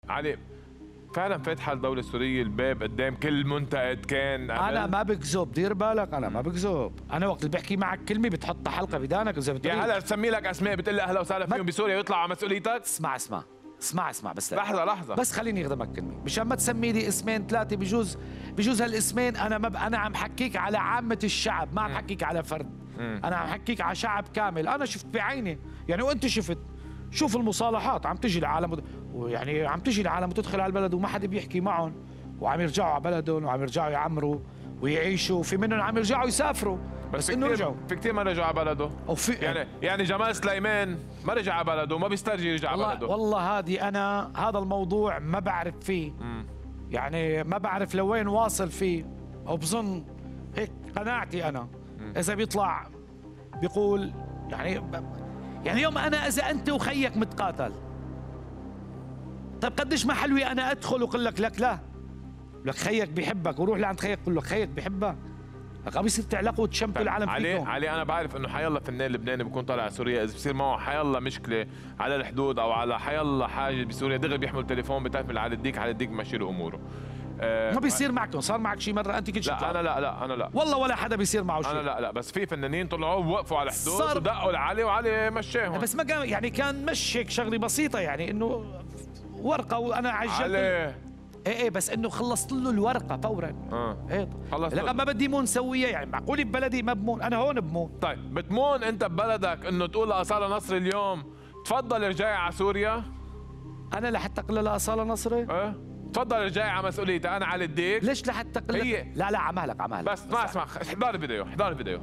علي فعلا فاتحه الدوله السوريه الباب قدام كل منتقد كان انا ما بكذب، دير بالك، انا ما بكذب. انا وقت اللي بحكي معك كلمه بتحط حلقه بدانك اذا يعني هلا تسمي لك اسماء بتقول لي اهلا وسهلا فيهم بسوريا ويطلعوا على مسؤوليتك؟ اسمع بس لحظه بس خليني اخدمك كلمه مشان ما تسمي لي اسمين ثلاثه. بجوز هالاسمين انا عم حكيك على عامه الشعب، ما عم حكيك على فرد. انا عم حكيك على شعب كامل. انا شفت بعيني يعني، وانت شفت. شوف المصالحات عم تجي العالم، يعني عم تجي العالم وتدخل على البلد وما حدا بيحكي معهم، وعم يرجعوا على بلدهم وعم يرجعوا يعمروا ويعيشوا، وفي منهم عم يرجعوا يسافروا. بس انه رجعوا في كثير ما رجعوا على بلده. يعني جمال سليمان ما رجع على بلده وما بيسترجي يرجع على بلده. والله هذا الموضوع ما بعرف فيه. يعني ما بعرف لوين واصل فيه، او بظن هيك قناعتي انا. اذا بيطلع بيقول يعني يوم انا اذا انت وخيك متقاتل، طيب قديش ما حلوي انا ادخل وقول لك لا لك خيك بيحبك، وروح لعند خيك قول له خيك بيحبك، لك عم يصير تعلقوا وتشمتوا العالم فيكم. علي انا بعرف انه حيالله فنان لبناني بيكون طالع على سوريا، اذا بصير معه حيالله مشكله على الحدود او على حيالله حاجه بسوريا دغري بيحمل التليفون بتعرف على الديك بمشي له اموره. ما بيصير معكم؟ صار معك شي مره انت كنت لا انا لا والله ولا حدا بيصير معه شيء. انا لا بس في فنانين طلعوا ووقفوا على الحدود ودقوا لعلي وعلي مشاهم. بس ما كان يعني كان مش هيك شغله بسيطه، يعني انه ورقه وانا عجلت ايه بس انه خلصت له الورقه فورا. ايه خلصت. لا ما بدي مون سويه، يعني معقول ببلدي ما بمون؟ انا هون بمون. طيب بتمون انت ببلدك انه تقول لأصالة نصري اليوم تفضل ارجعي على سوريا؟ انا لحتى اقول لها أصالة نصري؟ ايه تفضل ارجعي على مسؤوليتي انا على الديك. ليش لحتى اقول لك؟ لا عمالك بس ما اسمع، احضر الفيديو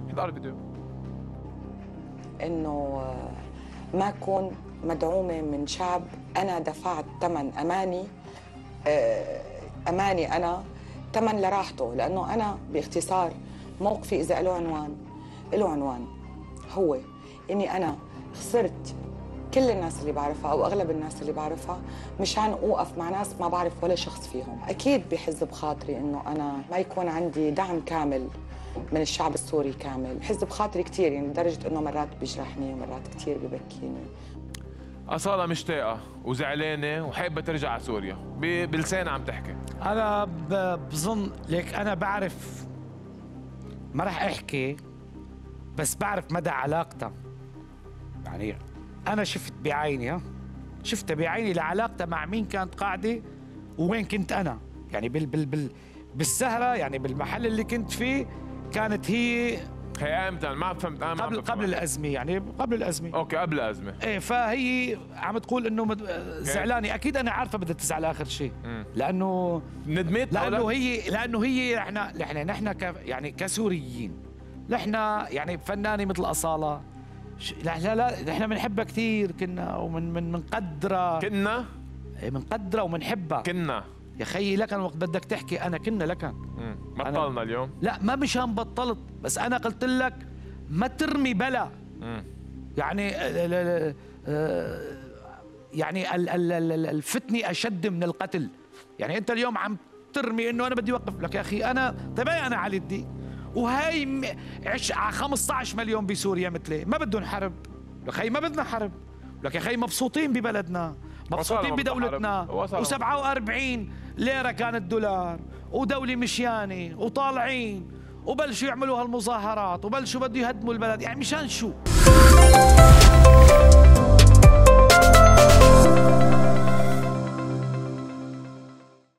انه ما اكون مدعومه من شعب انا دفعت ثمن اماني انا ثمن لراحته، لانه انا باختصار موقفي اذا له عنوان هو اني انا خسرت كل الناس اللي بعرفها او اغلب الناس اللي بعرفها مشان اوقف مع ناس ما بعرف ولا شخص فيهم. اكيد بحز بخاطري انه انا ما يكون عندي دعم كامل من الشعب السوري كامل. بحز بخاطري كثير، يعني لدرجه انه مرات بيجرحني ومرات كثير ببكيني. أصالة مشتاقة وزعلانة وحابة ترجع على سوريا، بلسان عم تحكي. أنا بظن ليك، أنا بعرف، ما رح أحكي بس بعرف مدى علاقتها. يعني أنا شفت بعيني لعلاقتها مع مين كانت قاعدة ووين كنت أنا. يعني بالسهرة، يعني بالمحل اللي كنت فيه كانت هي امتى؟ ما فهمت انا. قبل الازمه، يعني قبل الازمه. اوكي قبل الازمه. ايه، فهي عم تقول انه زعلانه. اكيد انا عارفه بدها تزعل اخر شيء، لانه ندمت، لانه هي نحن يعني كسوريين، نحن يعني فنانه مثل أصالة، لا نحن بنحبها كثير، كنا ومنقدرها. بنقدرها وبنحبها. كنا يا خيي لكن وقت بدك تحكي انا كنا لكن بطلنا اليوم. لا ما مشان بطلت، بس انا قلت لك ما ترمي بلا. يعني يعني الفتنه اشد من القتل. يعني انت اليوم عم ترمي انه انا بدي اوقف لك. يا اخي انا طيب انا علي الدين وهي 15 مليون بسوريا مثلي ما بدهم حرب. لك خي ما بدنا حرب. لك يا خي مبسوطين ببلدنا، مبسوطين بدولتنا، و47 ليرة كان الدولار، ودولة مشيانة وطالعين وبلشوا يعملوا هالمظاهرات وبلشوا بده يهدموا البلد. يعني مشان شو؟